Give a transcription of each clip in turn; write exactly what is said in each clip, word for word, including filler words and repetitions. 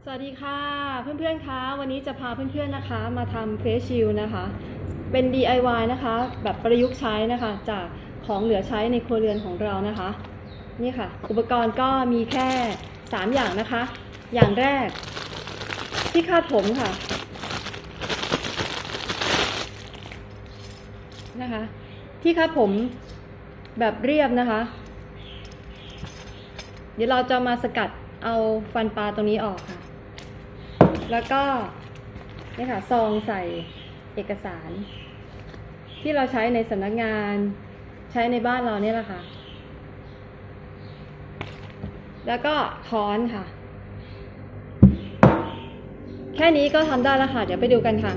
สวัสดีค่ะเพื่อนๆคะวันนี้จะพาเพื่อนๆนะคะมาทำเฟซชิลนะคะเป็น ดี ไอ วาย นะคะแบบประยุกต์ใช้นะคะจากของเหลือใช้ในครัวเรือนของเรานะคะนี่ค่ะอุปกรณ์ก็มีแค่สามอย่างนะคะอย่างแรกที่คาดผมค่ะนะคะที่คาดผมแบบเรียบนะคะเดี๋ยวเราจะมาสกัดเอาฟันปลาตรงนี้ออกค่ะแล้วก็นี่ค่ะซองใส่เอกสารที่เราใช้ในสำนักงานใช้ในบ้านเราเนี่ยแหละค่ะแล้วก็ค้อนค่ะแค่นี้ก็ทำได้แล้วค่ะเดี๋ยวไปดูกันค่ะ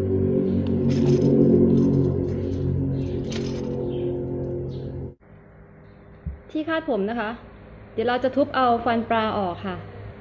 ที่คาดผมนะคะเดี๋ยวเราจะทุบเอาฟันปลาออกค่ะ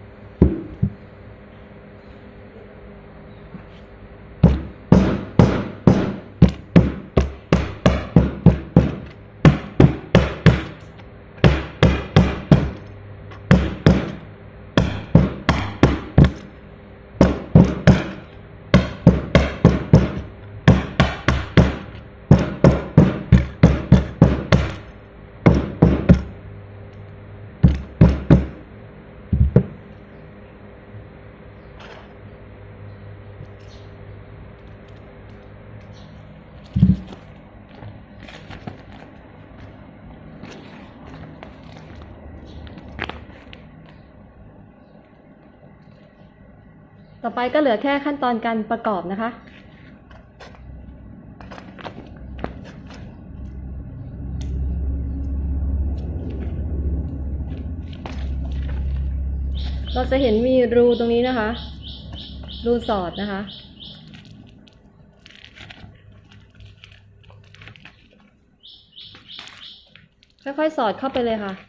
ต่อไปก็เหลือแค่ขั้นตอนการประกอบนะคะเราจะเห็นมีรูตรงนี้นะคะรูสอดนะคะค่อยๆสอดเข้าไปเลยค่ะ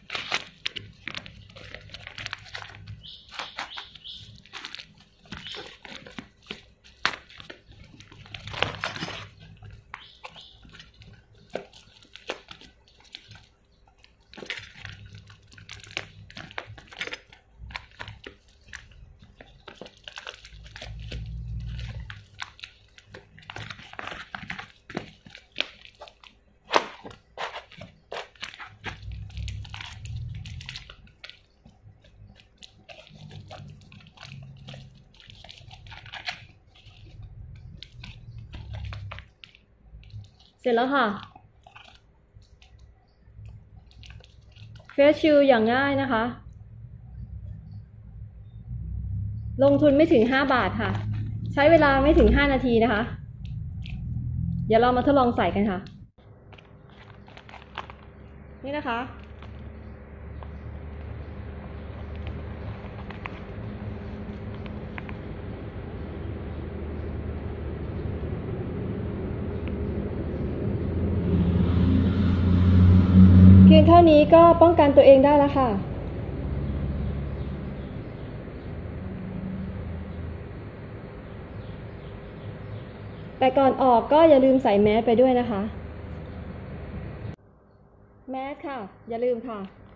เสร็จแล้วค่ะเฟซชิลอย่างง่ายนะคะลงทุนไม่ถึงห้าบาทค่ะใช้เวลาไม่ถึงห้านาทีนะคะเดี๋ยวเรามาทดลองใส่กันค่ะนี่นะคะเพียงเท่านี้ก็ป้องกันตัวเองได้แล้วค่ะแต่ก่อนออกก็อย่าลืมใส่แมสไปด้วยนะคะแมสค่ะอย่าลืมค่ะ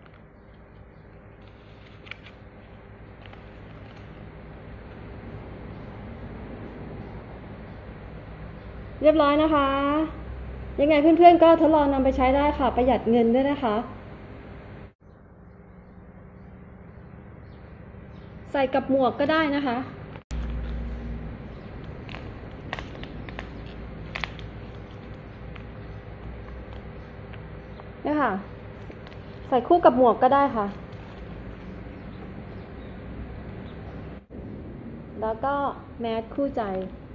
เรียบร้อยนะคะยังไงเพื่อนๆก็ทดลองนำไปใช้ได้ค่ะประหยัดเงินด้วยนะคะใส่กับหมวกก็ได้นะคะนี่ค่ะใส่คู่กับหมวกก็ได้ค่ะแล้วก็แมสคู่ใจ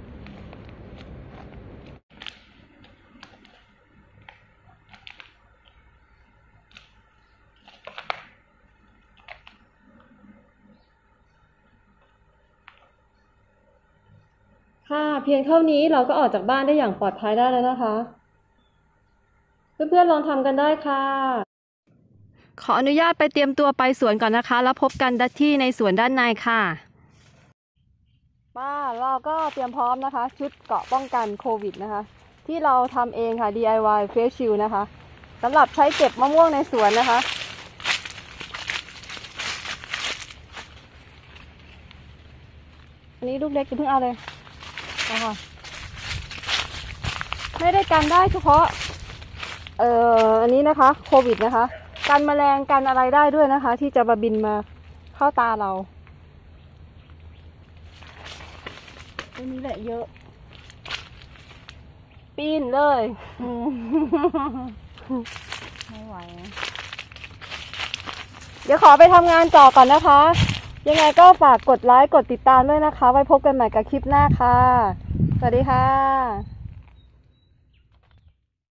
ค่ะเพียงเท่านี้เราก็ออกจากบ้านได้อย่างปลอดภัยได้แล้วนะคะเพื่อนๆลองทำกันได้ค่ะขออนุญาตไปเตรียมตัวไปสวนก่อนนะคะแล้วพบกันที่ในสวนด้านในค่ะป้าเราก็เตรียมพร้อมนะคะชุดเกราะป้องกันโควิดนะคะที่เราทำเองค่ะ ดี ไอ วาย Face Shield นะคะสำหรับใช้เก็บมะม่วงในสวนนะคะ นอันนี้ลูกเล็กจะเพิ่งเอาเลยเอาค่ะไม่ได้กันได้เฉพาะเอ่ออันนี้นะคะโควิดนะคะกันแมลงกันอะไรได้ด้วยนะคะ ที่จะมาบินมาเข้าตาเราตัวนี้แหละเยอะปีนเลยไม่ไหวเดี๋ยวขอไปทำงานต่อก่อนนะคะยังไงก็ฝากกดไลค์กดติดตามด้วยนะคะไว้พบกันใหม่กับคลิปหน้าค่ะสวัสดีค่ะ